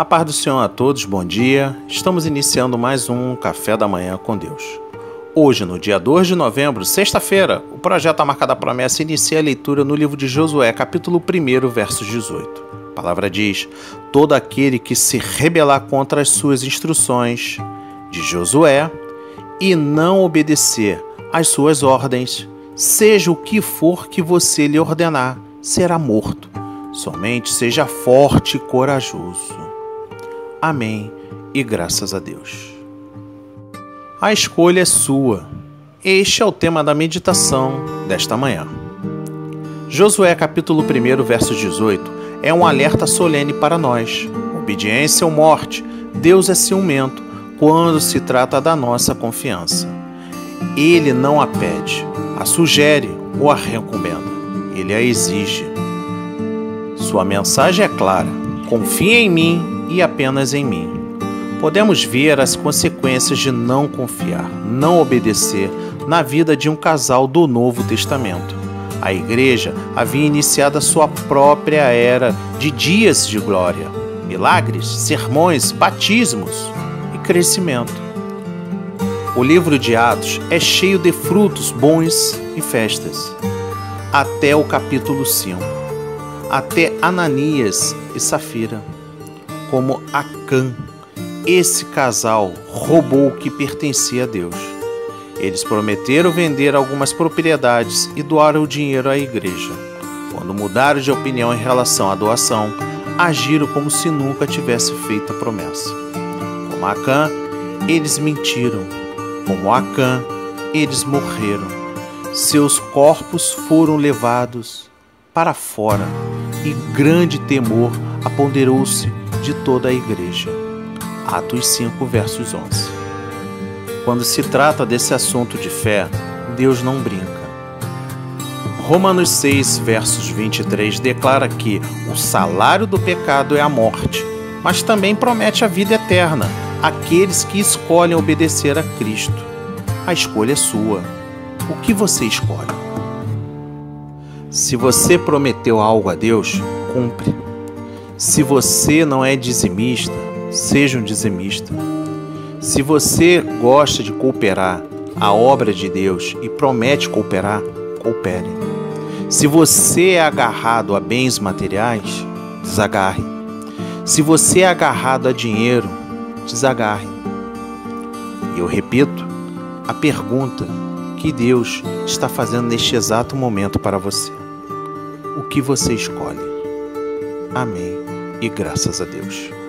A paz do Senhor a todos, bom dia. Estamos iniciando mais um Café da Manhã com Deus. Hoje, no dia 2 de novembro, sexta-feira, o projeto A Marca da Promessa inicia a leitura no livro de Josué, capítulo 1, versos 18. A palavra diz: todo aquele que se rebelar contra as suas instruções de Josué e não obedecer às suas ordens, seja o que for que você lhe ordenar, será morto. Somente seja forte e corajoso. Amém e graças a Deus. A escolha é sua. Este é o tema da meditação desta manhã. Josué capítulo 1, verso 18, é um alerta solene para nós. Obediência ou morte, Deus é ciumento quando se trata da nossa confiança. Ele não a pede, a sugere ou a recomenda. Ele a exige. Sua mensagem é clara: confie em mim e apenas em mim. Podemos ver as consequências de não confiar, não obedecer na vida de um casal do Novo Testamento. A igreja havia iniciado a sua própria era de dias de glória, milagres, sermões, batismos e crescimento. O livro de Atos é cheio de frutos bons e festas, até o capítulo 5, até Ananias e Safira. Como Acã, esse casal roubou o que pertencia a Deus. Eles prometeram vender algumas propriedades e doar o dinheiro à igreja. Quando mudaram de opinião em relação à doação, agiram como se nunca tivesse feito a promessa. Como Acã, eles mentiram. Como Acã, eles morreram. Seus corpos foram levados para fora e grande temor apoderou-se de toda a igreja. Atos 5, versos 11. Quando se trata desse assunto de fé, Deus não brinca. Romanos 6, versos 23 declara que o salário do pecado é a morte, mas também promete a vida eterna àqueles que escolhem obedecer a Cristo. A escolha é sua. O que você escolhe? Se você prometeu algo a Deus, cumpre. Se você não é dizimista, seja um dizimista. Se você gosta de cooperar a obra de Deus e promete cooperar, coopere. Se você é agarrado a bens materiais, desagarre. Se você é agarrado a dinheiro, desagarre. E eu repito a pergunta que Deus está fazendo neste exato momento para você. O que você escolhe? Amém e graças a Deus.